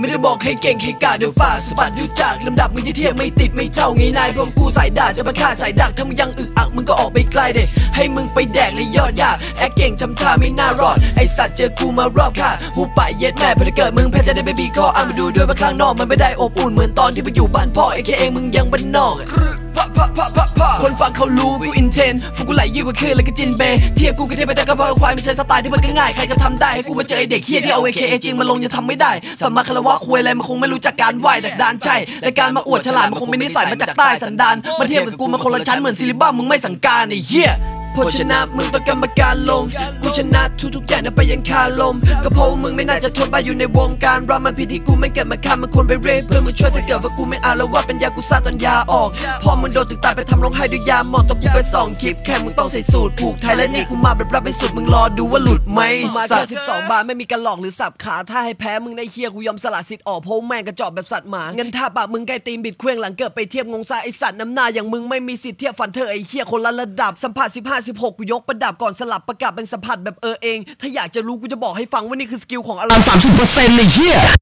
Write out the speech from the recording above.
ไม่ได้บอกให้เก่งให้กาเดี๋ยวฝ่าสะบัดยุจากลำดับมึงที่เทียบไม่ติดไม่เท่าไงนายพวกกูสายด่าจะมาฆ่าสายดักถ้ามึงยังอึกอักมึงก็ออกไปไกลเด็ให้มึงไปแดกเลยยอดยาแอคเก่งทำท่าไม่น่ารอดไอสัตว์เจอกูมารอบค่ะหูปะเย็ดแม่พอได้เกิดมึงแพ้จะได้ไปบีคอมาดูด้วยว่าข้างนอกมันไม่ได้อบอุ่นเหมือนตอนที่ไปอยู่บ้านพ่อไอ้แค่เองมึงยังบ้านนอกคนฟังเขารู้กูอินเทนฟูกูไหลยิ่งกว่าคลื่นแล้วก็จินเบเทียบกูกับเทพแต่ก็เพราะควายไม่ใช่สไตล์ที่มันก็ง่ายใครก็ทำได้ให้กูมาเจอไอเด็กเฮี้ยที่เอาAKAจริงมาลงยังทำไม่ได้สัมมาคารวะคุยอะไรมันคงไม่รู้จักการไหวแต่ดานใช่และการมาอวดฉลาดมันคงเป็นนิสัยมาจากใต้สันดานมาเทียบกับกูมาคนละชั้นเหมือนซิลิบัมมึงไม่สังการไอ้เหี้ยพอชนะมึงต้องกรรมการลงกูชนะทุกอย่างนะไปยันคาลมก็เพราะมึงไม่น่าจะทนไปอยู่ในวงการรามันผิดที่กูไม่เกิดมาฆ่ามันควรไปเรฟเพื่อมึงช่วยถ้าเกิดว่ากูไม่อ่านแล้วว่าเป็นยากูซ่าตอนยาออกพอมึงโดนตึกตายไปทำร้องไห้ด้วยยาหมอนต้องกูไปส่องคลิปแค่มึงต้องใส่สูตรผูกไทยและนี่กูมาแบบรับไปสุดมึงรอดูว่าหลุดไหมมาแค่12 บาทไม่มีการหลอกหรือสับขาถ้าให้แพ้มึงในเฮียกูยอมสละสิทธิ์ออกเพราะแม่งกระจอกแบบสัตว์หมาเงินท่าปากมึงใกล้ตีนบิดเคว้งหลังเกิดไปเทียบงงซาไอสัตว์น้ำหน้าอย่างมึงไม่มีสิทธิ์เทียบฟันเธอไอเฮียคนละระดับสัมผัส15-16กูยกประดับก่อนสลับประกาศเป็นสัมผัสแบบเองถ้าอยากจะรู้กูจะบอกให้ฟังว่านี่คือสกิลของอาราม30%เลยเฮีย